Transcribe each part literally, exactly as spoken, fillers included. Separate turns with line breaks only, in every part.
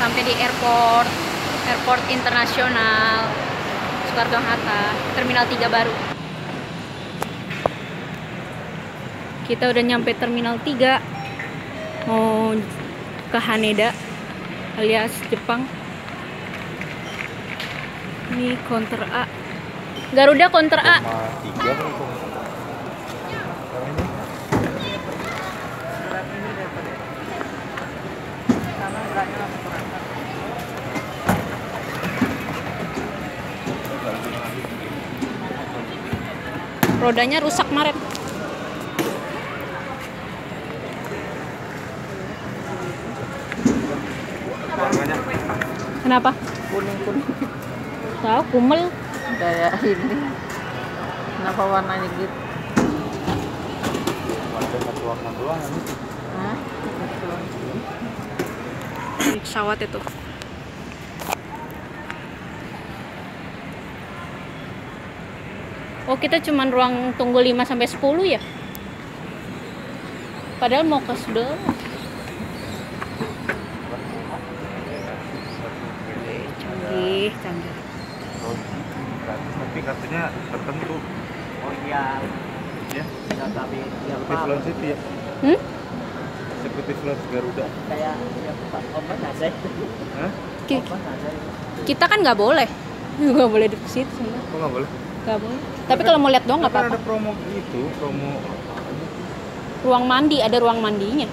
sampai di airport, airport internasional Soekarno-Hatta, Terminal tiga baru. Kita udah nyampe Terminal tiga, mau ke Haneda alias Jepang. Ini counter A, Garuda counter A.
tiga
Rodanya rusak Maret.
warnanya
Kenapa?
Kuning-kuning
Tahu kumel.
kayak ini. Kenapa warnanya gitu?
ada satu warna doang ini.
Hah?
Ini pesawat itu. Oh, kita cuman ruang tunggu lima sampai sepuluh ya? Padahal mau ke sebelah. Canggih, canggih.
Oh, gratis, tapi kartunya tertentu.
Oh iya,
Ya,
ya tapi ya
Executive Lounge itu ya.
Hmm?
Executive Lounge Garuda.
kayak ya Pak Obat aja.
Hah?
Ki-
Obat aja.
Kita kan nggak boleh. Nggak boleh di situ semua.
Kok nggak boleh?
Nggak boleh. Tapi kalau mau lihat doang nggak
Kan
apa-apa.
ada promo itu, promo
Ruang mandi, ada ruang mandinya.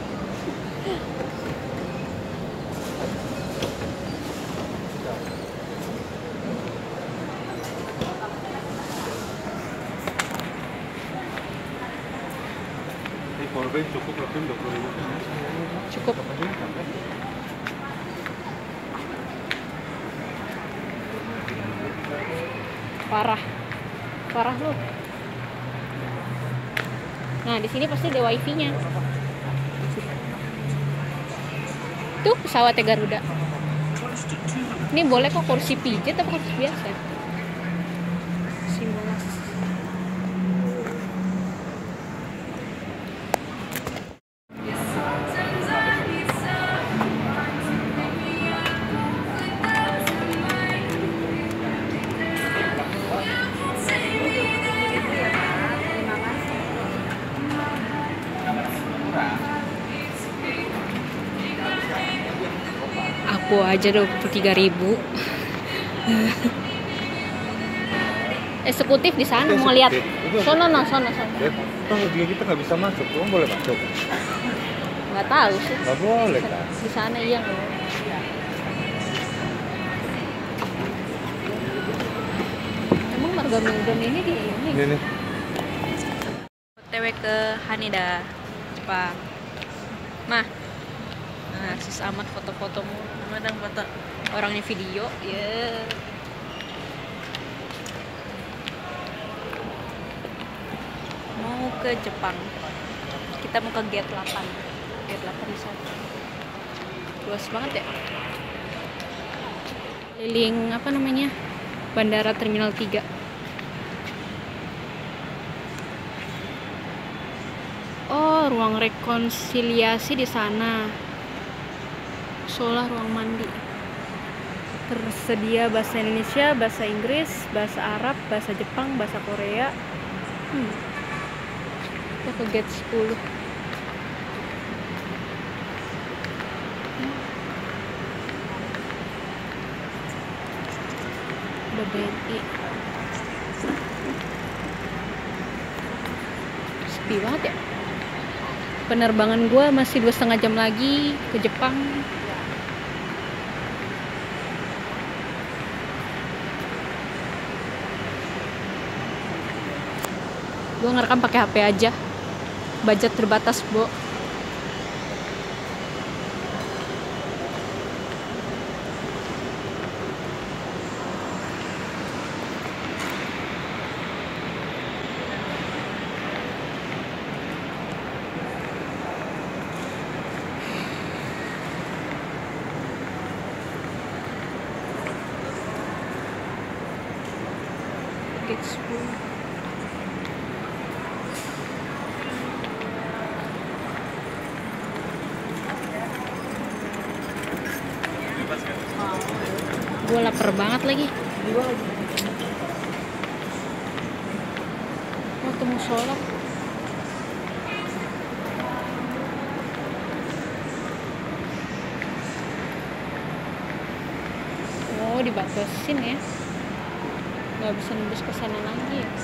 di powerbank cukup lebih dua puluh ribu.
Cukup.
Apa sih? Sampai.
Parah. Parah lu. Nah, di sini pasti ada wifi-nya. Tuh pesawatnya Garuda. Ini boleh kok kursi pijat atau kursi biasa? Simulasi. Aku aja dua puluh tiga ribu. Eksekutif di sana mau lihat. Sono no, sono sono.
Ya, kalau dia kita nggak bisa masuk, kamu boleh masuk?
Nggak tahu sih.
Nggak boleh kan?
Di sana iya nggak boleh. Emang marga ini di ini.
Ini nih.
O T W ke Haneda, Jepang. Mah, nah, sus amat foto-fotomu. Mana dong foto? Orangnya video, ya. Mau ke Jepang. Kita mau ke gate delapan. Gate delapan di sana. Luas banget ya. Keliling apa namanya? Bandara Terminal tiga. Oh, ruang rekonsiliasi di sana. Solah ruang mandi. Tersedia bahasa Indonesia, bahasa Inggris, bahasa Arab, bahasa Jepang, bahasa Korea. Hmm. Kita ke gate sepuluh. Udah B N I. Sepi banget ya. Penerbangan gue masih dua setengah jam lagi ke Jepang. Gue ngerekam pakai H P aja, budget terbatas, Bo. Gate sepuluh.
Bebas kan?
Gue lapar banget lagi. Mau temu sholat. Oh, dibatasin ya. Nggak bisa nembus ke sana lagi ya.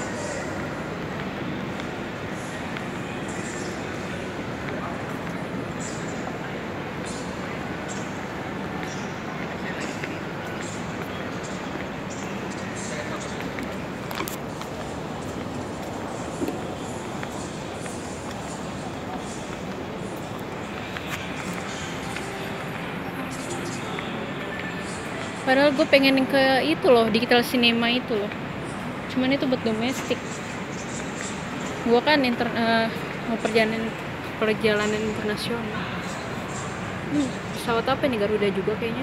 Padahal gue pengen ke itu loh, digital cinema itu loh. Cuman itu buat domestik. Gue kan inter, uh, mau perjalanan perjalanan internasional. Hmm, pesawat apa nih? Garuda juga kayaknya.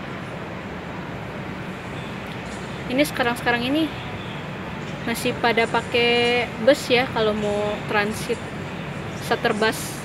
Ini sekarang-sekarang ini masih pada pakai bus ya kalau mau transit, Saterbus.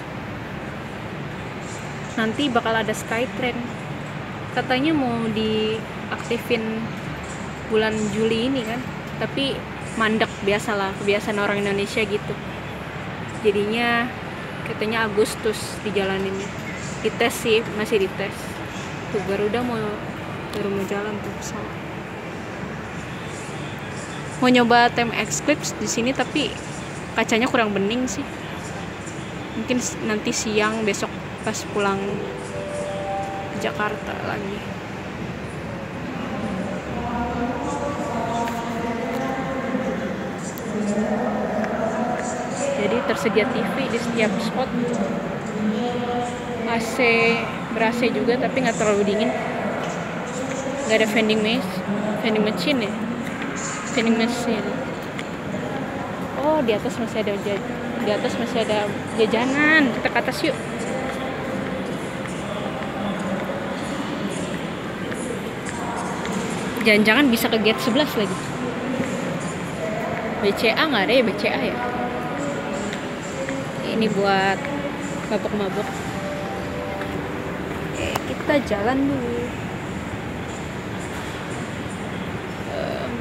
Nanti bakal ada Skytrain. Katanya mau diaktifin bulan Juli ini kan, tapi mandek, biasalah kebiasaan orang Indonesia gitu. Jadinya katanya Agustus dijalaninnya. Dites sih, masih dites. Tuh Garuda mau baru mau jalan tuh pesawat. Mau nyoba T M X Eclipse di sini tapi kacanya kurang bening sih. Mungkin nanti siang besok pas pulang Jakarta lagi. Jadi tersedia T V di setiap spot. A C ber-A C juga tapi nggak terlalu dingin. Nggak ada vending machine, vending machine ya, vending machine. Oh, di atas masih ada di atas masih ada jajanan. Kita ke atas yuk. Jangan-jangan bisa ke gate sebelas lagi. B C A nggak ada ya, B C A ya. Ini buat mabok-mabok. Oke, kita jalan dulu. Um,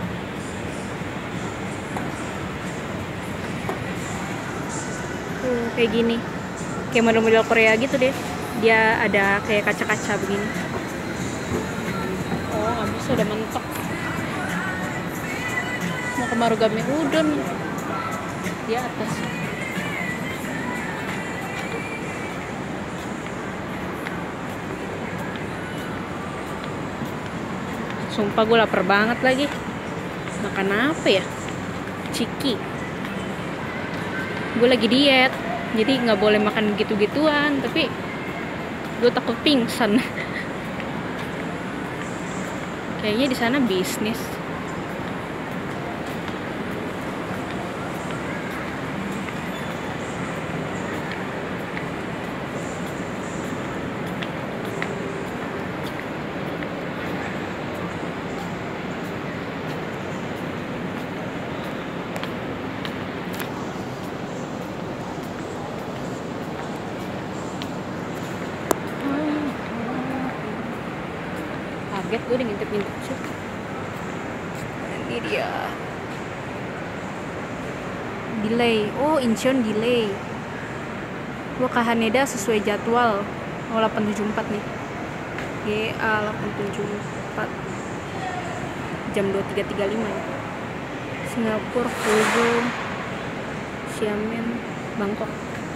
tuh, kayak gini. Kayak model-model Korea gitu deh. Dia ada kayak kaca-kaca begini. Nggak bisa, udah mentok. Mau ke Marugame Udon di atas. Sumpah gue lapar banget lagi. Makan apa ya? Ciki. Gue lagi diet, jadi nggak boleh makan gitu-gituan. Tapi gue takut pingsan. Kayaknya di sana bisnis. Kaget gue udah ngintip-ngintip sih. Ini dia. Delay. Oh, Incheon delay. Gue ke Haneda sesuai jadwal. Oh, delapan tujuh empat nih. G A delapan tujuh empat. Jam dua puluh tiga tiga puluh lima ya. Singapura, Fuzhou, Xiamen, Bangkok.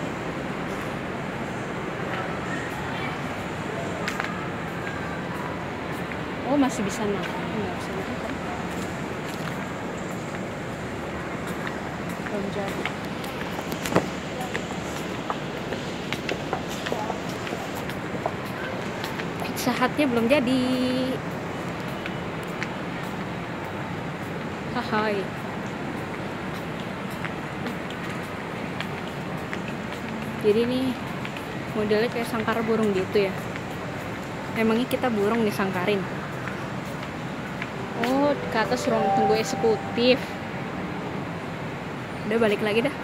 Oh, masih bisa naik. Nggak bisa naik kan? Belum jadi. Pizza Hut-nya belum jadi. Hai. Jadi nih modelnya kayak sangkar burung gitu ya. Emangnya kita burung disangkarin? Oh, ke atas ruang tunggu eksekutif. Udah balik lagi dah.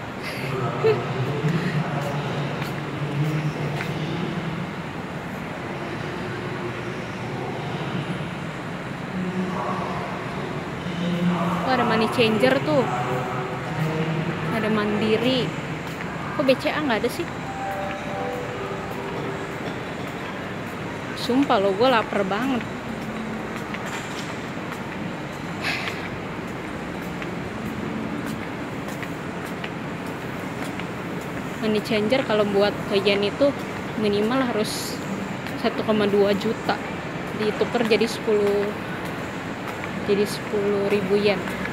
changer tuh, ada Mandiri. Kok B C A nggak ada sih? Sumpah lo, gue lapar banget. Money changer kalau buat ke yen itu minimal harus satu koma dua juta, ditukar jadi sepuluh jadi sepuluh ribu yen.